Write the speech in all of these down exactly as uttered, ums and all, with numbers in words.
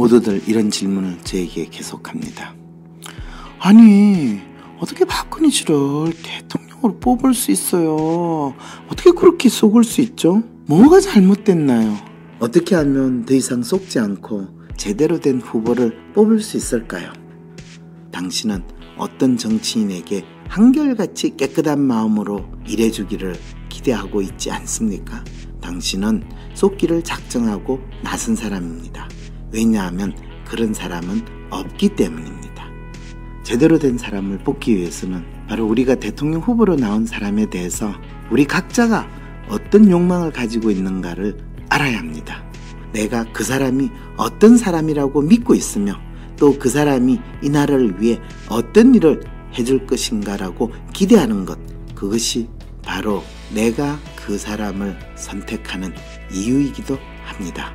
모두들 이런 질문을 저에게 계속합니다. 아니, 어떻게 박근혜 씨를 대통령으로 뽑을 수 있어요? 어떻게 그렇게 속을 수 있죠? 뭐가 잘못됐나요? 어떻게 하면 더 이상 속지 않고 제대로 된 후보를 뽑을 수 있을까요? 당신은 어떤 정치인에게 한결같이 깨끗한 마음으로 일해주기를 기대하고 있지 않습니까? 당신은 속기를 작정하고 나선 사람입니다. 왜냐하면 그런 사람은 없기 때문입니다. 제대로 된 사람을 뽑기 위해서는 바로 우리가 대통령 후보로 나온 사람에 대해서 우리 각자가 어떤 욕망을 가지고 있는가를 알아야 합니다. 내가 그 사람이 어떤 사람이라고 믿고 있으며 또 그 사람이 이 나라를 위해 어떤 일을 해줄 것인가라고 기대하는 것, 그것이 바로 내가 그 사람을 선택하는 이유이기도 합니다.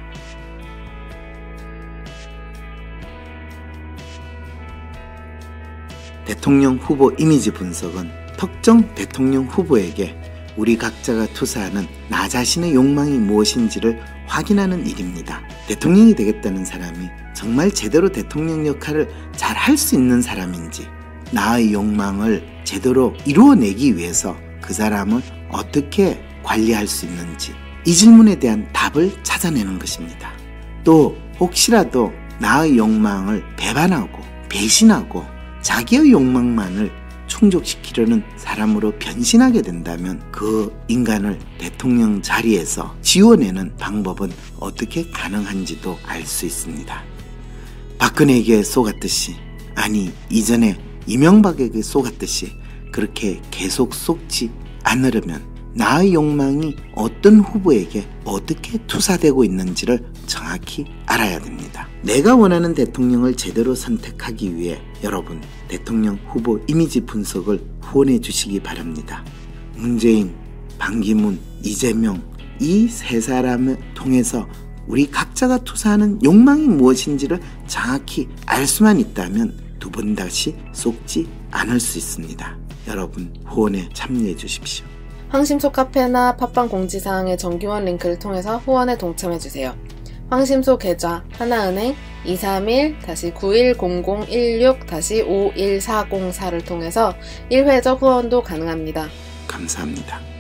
대통령 후보 이미지 분석은 특정 대통령 후보에게 우리 각자가 투사하는 나 자신의 욕망이 무엇인지를 확인하는 일입니다. 대통령이 되겠다는 사람이 정말 제대로 대통령 역할을 잘 할 수 있는 사람인지, 나의 욕망을 제대로 이루어내기 위해서 그 사람을 어떻게 관리할 수 있는지, 이 질문에 대한 답을 찾아내는 것입니다. 또 혹시라도 나의 욕망을 배반하고 배신하고 자기의 욕망만을 충족시키려는 사람으로 변신하게 된다면 그 인간을 대통령 자리에서 지워내는 방법은 어떻게 가능한지도 알 수 있습니다. 박근혜에게 속았듯이, 아니 이전에 이명박에게 속았듯이 그렇게 계속 속지 않으려면 나의 욕망이 어떤 후보에게 어떻게 투사되고 있는지를 정확히 알아야 됩니다. 내가 원하는 대통령을 제대로 선택하기 위해 여러분 대통령 후보 이미지 분석을 후원해 주시기 바랍니다. 문재인, 반기문, 이재명 이 세 사람을 통해서 우리 각자가 투사하는 욕망이 무엇인지를 정확히 알 수만 있다면 두 번 다시 속지 않을 수 있습니다. 여러분 후원에 참여해 주십시오. 황심소 카페나 팟빵 공지사항의 정기후원 링크를 통해서 후원에 동참해주세요. 황심소 계좌 하나은행 이삼일 구일공공일육 오일사공사를 통해서 일 회적 후원도 가능합니다. 감사합니다.